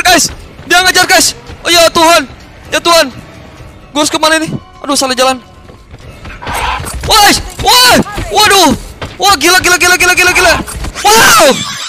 Guys, dia ngejar guys. Oh ya Tuhan, ya Tuhan. Gue harus kemana nih? Aduh, salah jalan. Wah, wah, waduh, wah gila. Wow.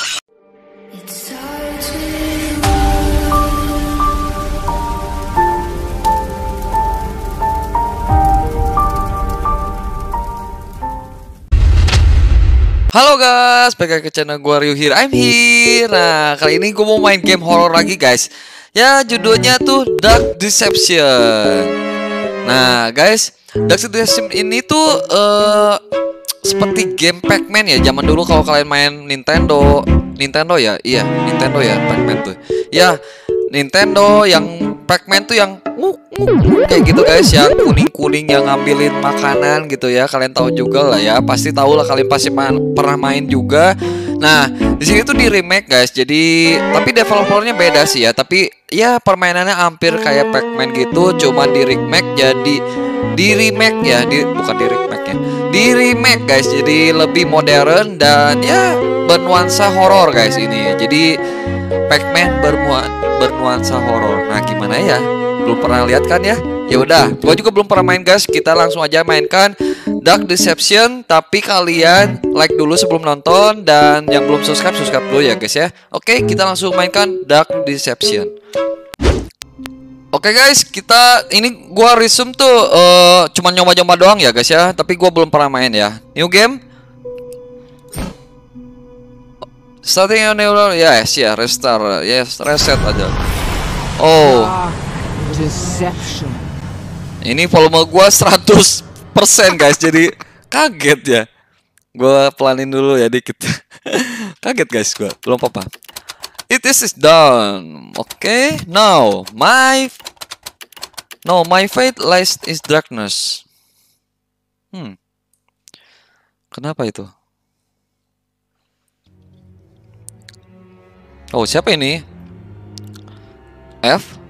Halo guys, balik ke channel gua Ryu here, I'm here. Nah, kali ini gua mau main game horror lagi guys. Ya, judulnya tuh Dark Deception. Nah guys, Dark Deception ini tuh seperti game Pac-Man ya. Zaman dulu kalau kalian main Nintendo ya, iya Nintendo ya, Pac-Man tuh. Ya, Nintendo yang Pac-Man tuh yang kayak gitu guys, yang kuning-kuning yang ngambilin makanan gitu ya. Kalian tahu juga lah ya, pasti tahu lah, kalian pasti pernah main juga. Nah, di sini tuh di remake guys. Jadi, tapi developernya beda sih ya. Tapi ya permainannya hampir kayak Pac-Man gitu, cuman di remake jadi bukan di remake ya. Di remake guys, jadi lebih modern dan ya bernuansa horor guys ini. Jadi Pac-Man bernuansa horor. Nah, gimana ya? Belum pernah lihat kan ya? Ya udah, gua juga belum pernah main guys. Kita langsung aja mainkan Dark Deception. Tapi kalian like dulu sebelum nonton, dan yang belum subscribe dulu ya guys ya. Oke, kita langsung mainkan Dark Deception. Oke guys, gua resume tuh cuman nyoba-nyoba doang ya guys ya. Tapi gua belum pernah main ya. New game. Starting on new, yes ya, restart, yes, reset aja. Oh, Deception. Ini volume gua 100% guys, jadi kaget ya. Gua pelanin dulu ya dikit. Kaget guys gua, belum apa-apa. It is done. Okay, now my fate lies is darkness. Kenapa itu? Oh, siapa ini? F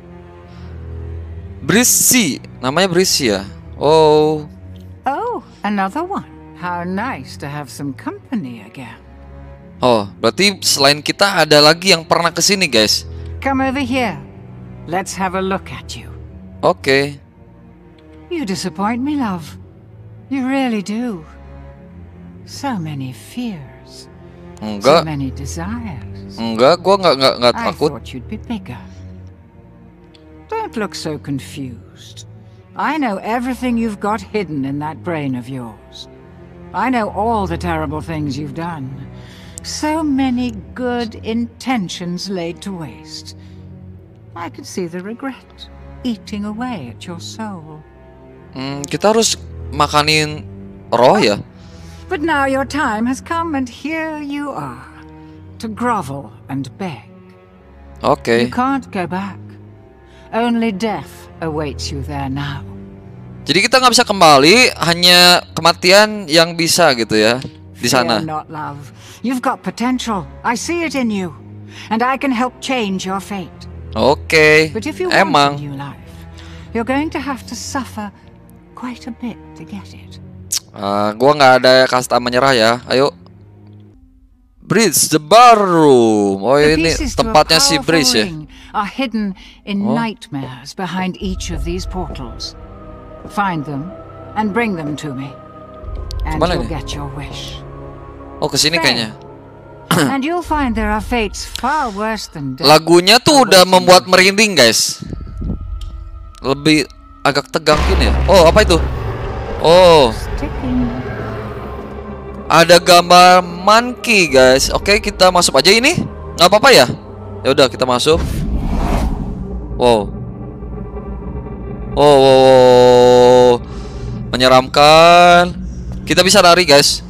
Brissy, namanya Brissy ya. Oh, another one. How nice to have some company again. Oh, berarti selain kita ada lagi yang pernah kesini guys. Come over here. Let's have a look at you. Oke. You disappoint me, love. You really do. So many fears. Enggak. So many desires. Enggak, gua nggak takut. I thought you'd be bigger. Don't look so confused. I know everything you've got hidden in that brain of yours. I know all the terrible things you've done. So many good intentions laid to waste. I could see the regret eating away at your soul. Kita harus makanin roh ya. But now your time has come and here you are. To grovel and beg. Okay. You can't go back. Only death awaits you there now. Jadi kita nggak bisa kembali, hanya kematian yang bisa gitu ya di sana. Fear not, love. You've got potential. I see it in you, and I can help change your fate. Oke. But if you want a new life, you're going to have to suffer quite a bit to get it. Gua nggak ada kasta menyerah ya. Ayo. Bridge the Barroom. Oh, ini tempatnya si Bridge ya. Are hidden in nightmares behind each of these portals. Find them and bring them to me, and you'll get your wish. Oh, kesini kayaknya. And you'll find there are fates far worse than death. Lagunya tuh udah membuat merinding guys. Lebih agak tegang gini ya. Oh, apa itu? Oh, ada gambar monkey guys. Oke, kita masuk aja ini. Nggak apa-apa ya? Ya udah, kita masuk. Wow. Oh, menyeramkan. Kita bisa lari guys.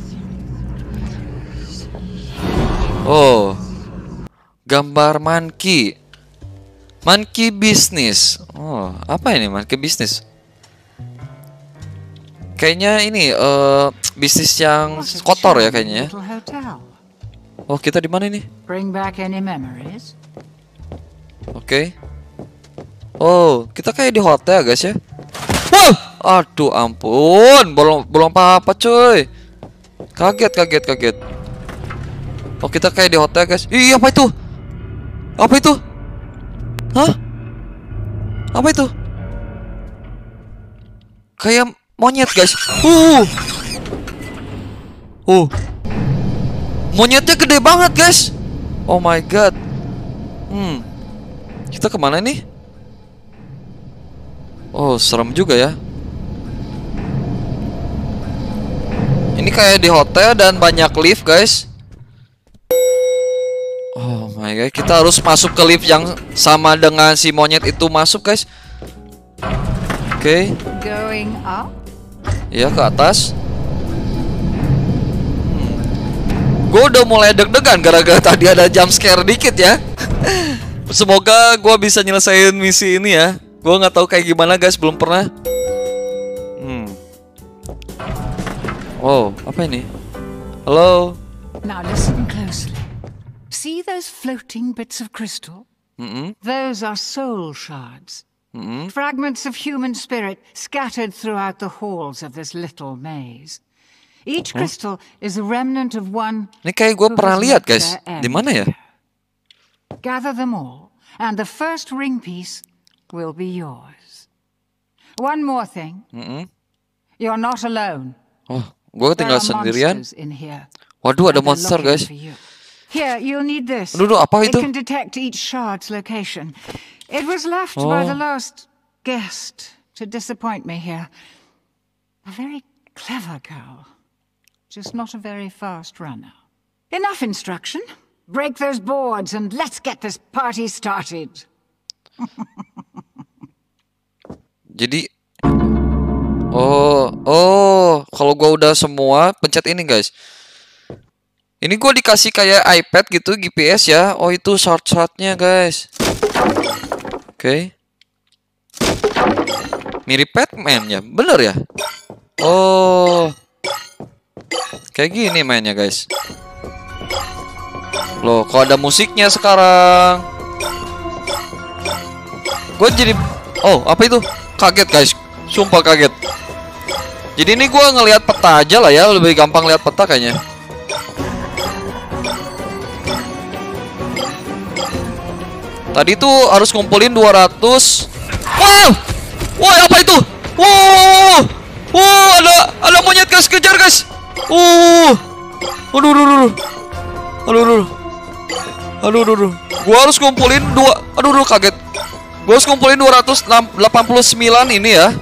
Oh, gambar monkey. Monkey business. Oh, apa ini monkey business? Kayaknya ini bisnis yang kotor ya kayaknya. Oh, kita di mana ini? Oke. Oh, kita kayak di hotel guys ya. Wow, aduh ampun, belum apa-apa cuy. Kaget. Oh, kita kayak di hotel guys. Ih, apa itu? Apa itu? Hah? Apa itu? Kayak monyet, guys. Monyetnya gede banget, guys. Oh my god. Kita kemana nih? Oh, serem juga ya. Ini kayak di hotel dan banyak lift, guys. Oh my god, kita harus masuk ke lift yang sama dengan si monyet itu masuk, guys. Oke. Going up? Ya, ke atas. Gue udah mulai deg-degan gara-gara tadi ada jump scare dikit ya. Semoga gue bisa nyelesain misi ini ya. Gue nggak tahu kayak gimana, guys, belum pernah. Oh, apa ini? Halo. Now listen closely. See those floating bits of crystal? Those are soul shards. Fragments of human spirit scattered throughout the halls of this little maze. Each crystal is a remnant of one. Ini kayak gue pernah lihat, guys. Di mana ya? Gather them all, and the first ring piece will be yours. One more thing. You're not alone. Oh, gue tinggal sendirian. Waduh, ada monster, guys. Here, you'll need this. Aduh, apa itu? It can detect each shard's location. It was left by the last guest to disappoint me here. A very clever girl, just not a very fast runner. Enough instruction. Break those boards and let's get this party started. Jadi, kalau gua udah semua, pencet ini, guys. Ini gua dikasih kayak iPad gitu, GPS ya. Oh, itu short-shotnya, guys. Oke. Mirip Batman ya, bener ya? Oh, kayak gini mainnya, guys. Loh, kok ada musiknya sekarang? Gue jadi... Oh, apa itu? Kaget, guys. Sumpah kaget. Jadi ini gue ngelihat peta aja lah ya. Lebih gampang lihat peta kayaknya. Tadi tuh harus ngumpulin 200. Wow! Woi, apa itu? Wow! Wow, ada monyet, guys. Kejar, guys. Aduh. Gua harus ngumpulin kaget. Gua harus ngumpulin 289 ini ya.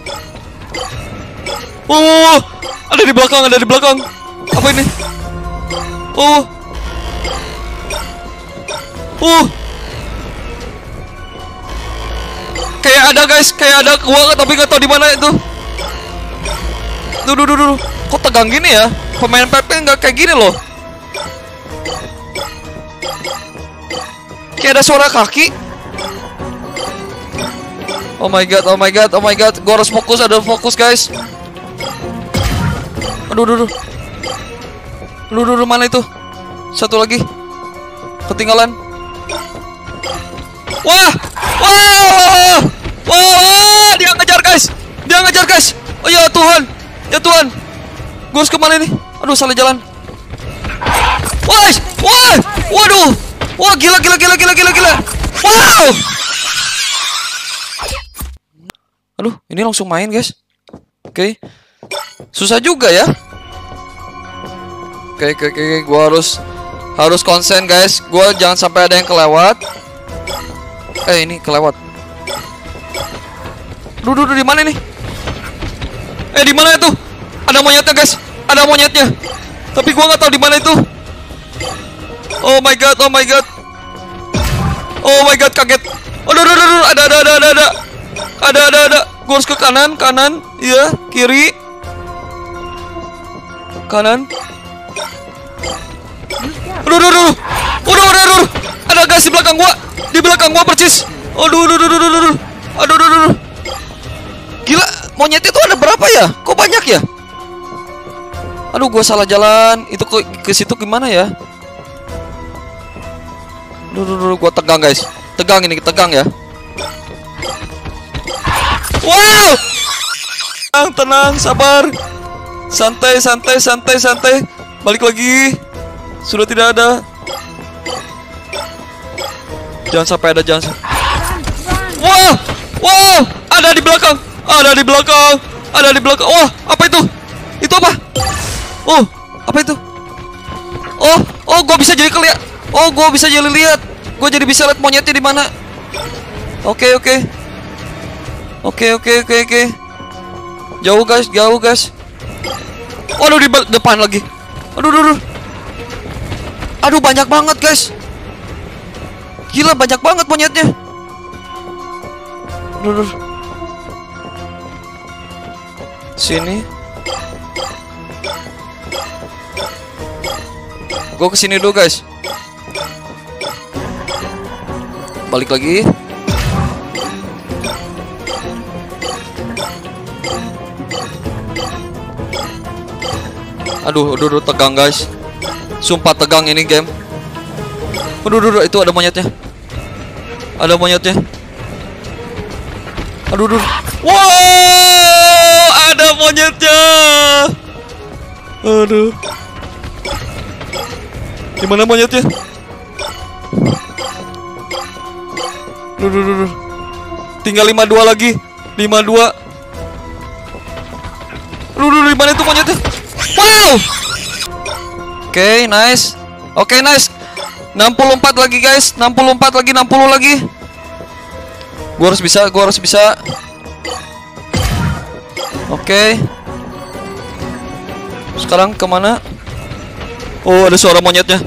Ada di belakang. Apa ini? Kayak ada, guys, gua tapi nggak tahu di mana itu. Duh. Kok tegang gini ya? Pemain PP nggak kayak gini loh. Kayak ada suara kaki. Oh my god. Gua harus fokus, guys. Aduh. Mana itu? Satu lagi. Ketinggalan. Wah! Dia ngejar, guys. Oh ya Tuhan. Gua harus kemana nih? Aduh, salah jalan. Waduh. Wah, gila. Wow. Aduh, ini langsung main, guys. Oke. Susah juga ya. Oke. Gua harus konsen, guys. Gua jangan sampai ada yang kelewat. Ini kelewat. Duh, di mana nih? Di mana itu? Ada monyetnya, guys. Tapi gua nggak tahu di mana itu. Oh my god. Kaget. Aduh, ada. Gua harus ke kanan. Iya, kiri. Kanan. Aduh. Ada, guys, di belakang gua percis. Aduh. Gila, monyet itu ada berapa ya? Kok banyak ya? Aduh, gua salah jalan. Itu ke situ gimana ya? Duh, gua tegang, guys. Tegang ya. Wow! Tenang, sabar. Santai. Balik lagi. Sudah tidak ada. Jangan sampai ada. Wow, wow, ada di belakang, ada di belakang, ada di belakang. Wah, apa itu? Itu apa? Oh, apa itu? Oh, oh, gue bisa jadi lihat. Oh, gue bisa jadi lihat. Gue jadi bisa lihat monyetnya di mana. Oke, oke. Oke, oke, oke, oke. Jauh guys, jauh guys. Waduh, di depan lagi. Aduh, aduh, aduh. Aduh, banyak banget guys. Gila, banyak banget monyetnya. Aduh, aduh. Sini. Gue kesini dulu guys. Balik lagi. Aduh, aduh, tegang guys. Sumpah tegang ini game. Aduh, aduh, itu ada monyetnya. Ada monyetnya. Aduh, aduh. Wow, ada monyetnya. Aduh. Gimana monyetnya? Aduh, aduh, aduh. Tinggal 52 lagi. 52. Aduh, aduh, di mana itu monyetnya? Wow. Oke, nice. Oke, nice. 64 lagi guys. 64 lagi, 60 lagi. Gua harus bisa, gua harus bisa. Oke. Sekarang kemana? Oh, ada suara monyetnya.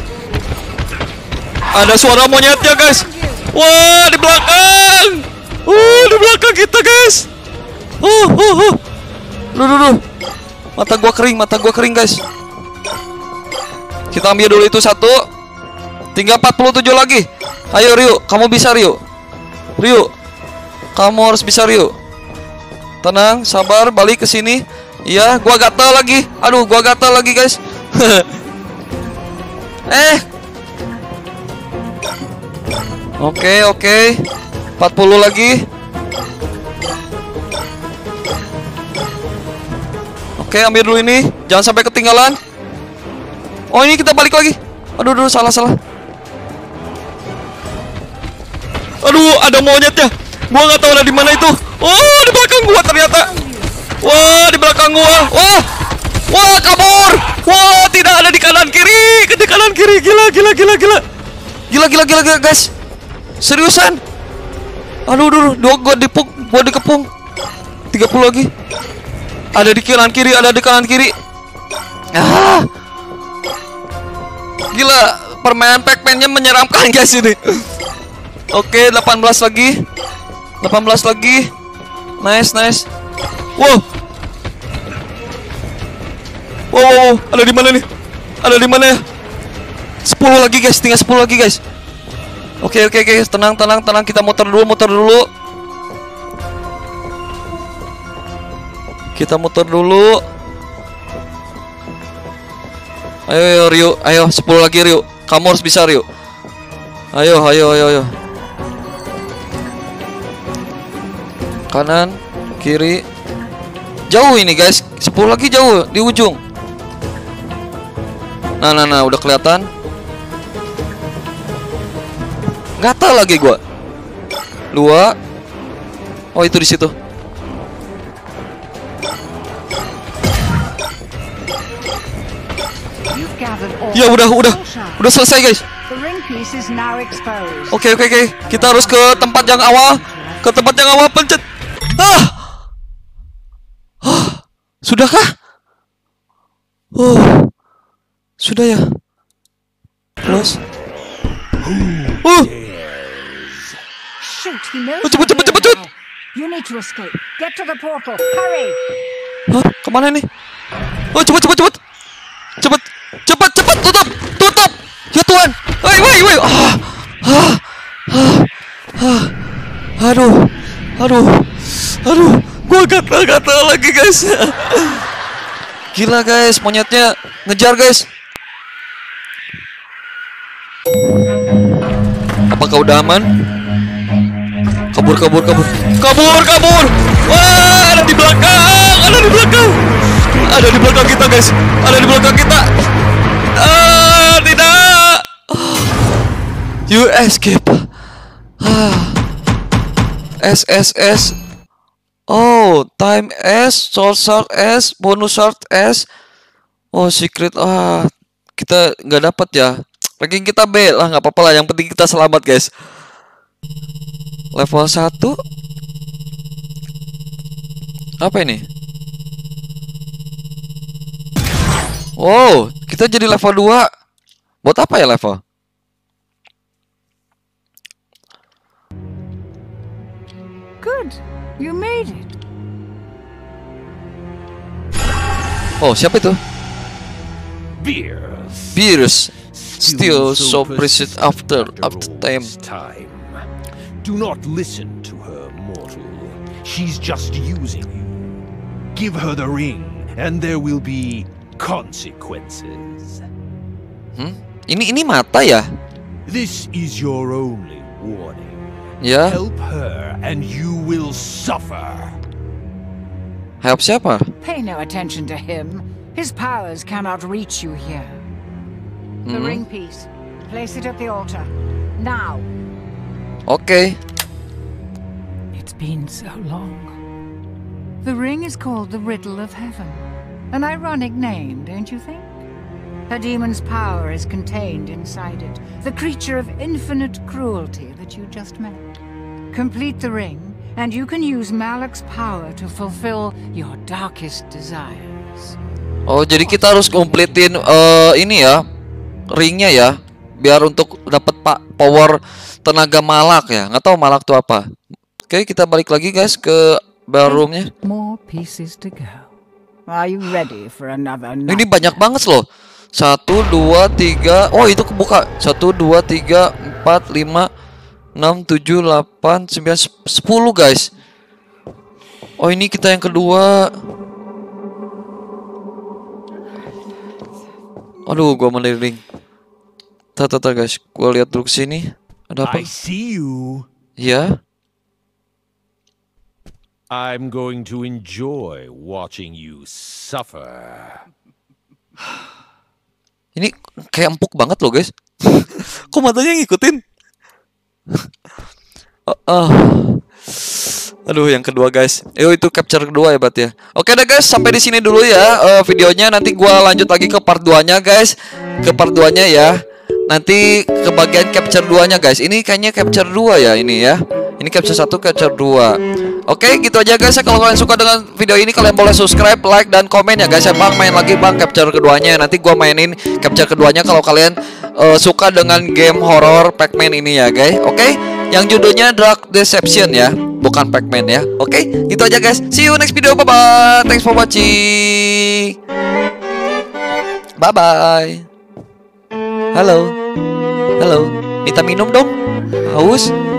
Ada suara monyetnya guys. Wah, di belakang. Di belakang kita guys. Duh. Mata gua kering guys. Kita ambil dulu itu satu. Tinggal 47 lagi. Ayo Ryu, kamu bisa Ryu. Ryu, kamu harus bisa Ryu. Tenang, sabar, balik ke sini. Iya, gua gatal lagi. Aduh, gua gatal lagi guys. Oke, oke. 40 lagi. Oke, ambil dulu ini. Jangan sampai ketinggalan. Oh, ini kita balik lagi. Aduh, aduh, salah. Aduh, ada monyetnya. Gua nggak tahu ada di mana itu. Oh, di belakang gua ternyata. Wah, di belakang gua. Wah, kabur. Wah, tidak ada di kanan kiri. Di kanan kiri. Gila. Gila, guys. Seriusan. Aduh, gua dikepung. 30 lagi. Ada di kanan kiri, Gila, permainan Pac-Man-nya menyeramkan guys ini. Oke, 18 lagi. Nice. Wow, ada di mana nih? Ada di mana ya? 10 lagi guys, tinggal 10 lagi guys. Oke, tenang. Kita muter dulu. Kita muter dulu. Ayo Ryu, ayo 10 lagi Ryu. Kamu harus bisa Ryu. Ayo. Kanan, kiri. Jauh ini guys. 10 lagi jauh di ujung. Nah, udah kelihatan. Gatal lagi gua. 2. Oh, itu di situ. Ya udah selesai guys. Oke. Kita harus ke tempat yang awal. Pencet. Sudahkah? Sudah ya. Terus. Cepet. Kemana nih? Cepet, tutup. Ya Tuhan. Woi. Aduh. Gua gatal lagi guys. Gila guys, monyetnya ngejar guys. Apakah udah aman? Kabur. Wah, ada di belakang. Ada di belakang kita guys. Tidak. You escape. S. Oh, time S, soul shard S, bonus shard S. Oh, secret. Kita nggak dapat ya. Ranking kita B lah, nggak apa-apa lah. Yang penting kita selamat, guys. Level 1. Apa ini? Wow, kita jadi level 2. Buat apa ya level? Good. You made it. Oh, siapa itu? Beers. Beers. Still so precious after time. Do not listen to her, mortal. She's just using you. Give her the ring, and there will be consequences. Ini mata ya? This is your only warning. Ya. Help her, and you will suffer. Help siapa? Pay no attention to him. His powers cannot reach you here. The ring piece. Place it at the altar. Now. Oke. It's been so long. The ring is called the Riddle of Heaven. An ironic name, don't you think? A demon's power is contained inside it, the creature of infinite cruelty that you just met. Complete the ring, and you can use Malak's power to fulfill your darkest desires. Oh, jadi kita harus kompletin ini ya, ringnya ya, biar untuk dapat power tenaga Malak ya. Nggak tahu Malak itu apa. Oke, kita balik lagi guys ke ballroomnya. More pieces to go. Are you ready for another night? Ini banyak banget loh. 1, 2, 3. Oh, itu kebuka. 1, 2, 3, 4, 5, 6, 7, 8, 9, 10 guys. Oh, ini kita yang kedua. Aduh, gua meliring. Tata guys, gua lihat dulu sini. Ada apa? I see you. Ya. I'm going to enjoy watching you suffer. Ini kayak empuk banget loh guys. Kok matanya ngikutin? Aduh, yang kedua guys. Itu capture kedua ya, Bat ya. Oke deh guys, sampai di sini dulu ya videonya. Nanti gua lanjut lagi ke part 2-nya guys. Ke part 2-nya ya. Nanti ke bagian capture 2-nya guys. Ini kayaknya capture 2 ya ini ya. Ini capture 1, capture 2. Oke, gitu aja guys ya. Kalau kalian suka dengan video ini, kalian boleh subscribe, like, dan komen ya guys ya. Bang, main lagi bang capture keduanya. Nanti gua mainin capture keduanya kalau kalian suka dengan game horror Pac-Man ini ya guys. Oke, yang judulnya Dark Deception ya, bukan Pac-Man ya. Oke, gitu aja guys. See you next video. Bye bye. Thanks for watching. Bye bye. Halo. Halo. Minta minum dong. Haus.